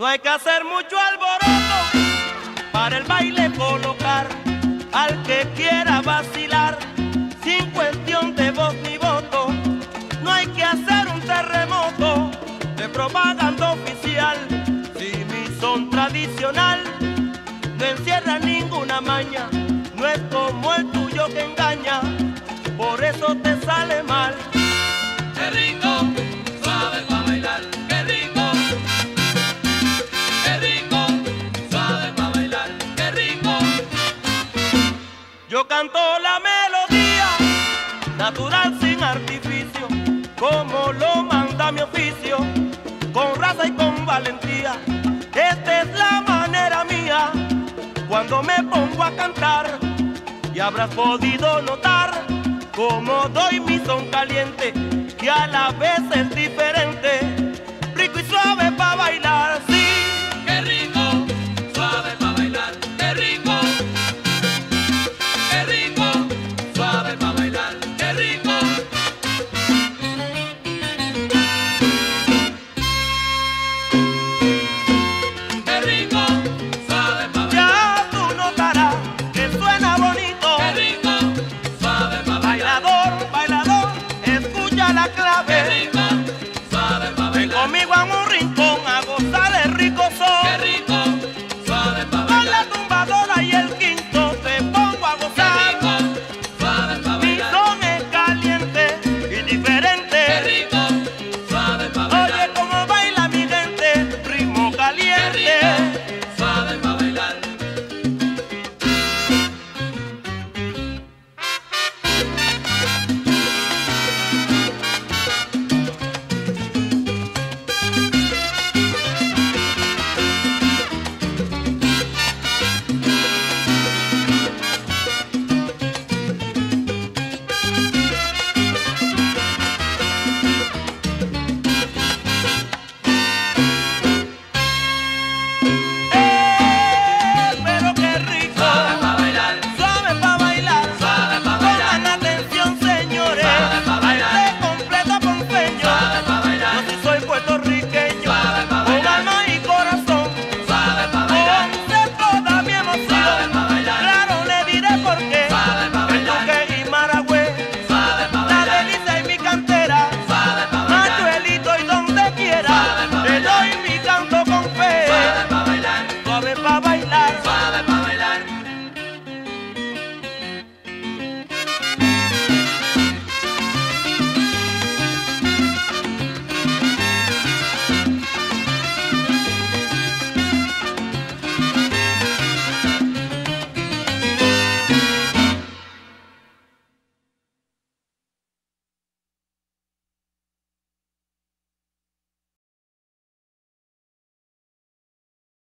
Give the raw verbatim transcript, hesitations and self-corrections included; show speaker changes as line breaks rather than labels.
No hay que hacer mucho alboroto para el baile colocar al que quiera vacilar sin cuestión de voz ni voto. No hay que hacer un terremoto de propaganda oficial. Si mi son tradicional no encierra ninguna maña, no es como el tuyo que engaña, por eso te sale mal.
Qué rico, suave pa' bailar, qué rico. Qué rico, suave pa' bailar, qué rico.
Yo canto la melodía, natural sin artificio, como lo manda mi oficio, con raza y con valentía. Esta es la manera mía cuando me pongo a cantar, y habrás podido notar cómo doy mi son caliente, que a la vez es diferente, rico y suave pa' bailar, sí.
Qué rico, suave pa' bailar, qué rico. Qué rico, suave pa' bailar, qué rico. Qué rico, suave pa' bailar.
Ya tú notarás que suena bonito.
Qué rico, suave pa' bailar.
Bailador, bailador, escucha la clave.
Qué rico.